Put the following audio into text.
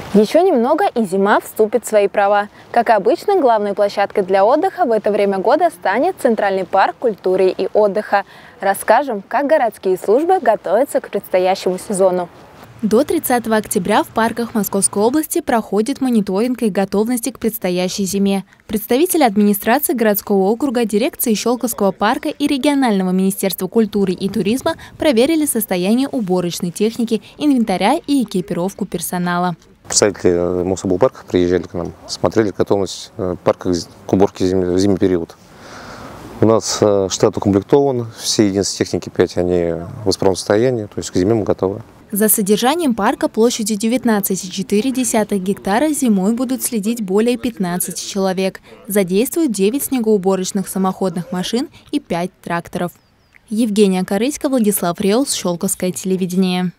Еще немного, и зима вступит в свои права. Как обычно, главной площадкой для отдыха в это время года станет Центральный парк культуры и отдыха. Расскажем, как городские службы готовятся к предстоящему сезону. До 30 октября в парках Московской области проходит мониторинг их готовности к предстоящей зиме. Представители администрации городского округа, дирекции Щелковского парка и регионального министерства культуры и туризма проверили состояние уборочной техники, инвентаря и экипировку персонала. Представители Мособлпарка приезжали к нам, смотрели готовность парка к уборке в зимний период. У нас штат укомплектован, все единицы техники 5 они в исправном состоянии, то есть к зиме мы готовы. За содержанием парка площадью 19,4 гектара зимой будут следить более 15 человек. Задействуют 9 снегоуборочных самоходных машин и 5 тракторов. Евгения Корыська, Владислав Реус, Щелковское телевидение.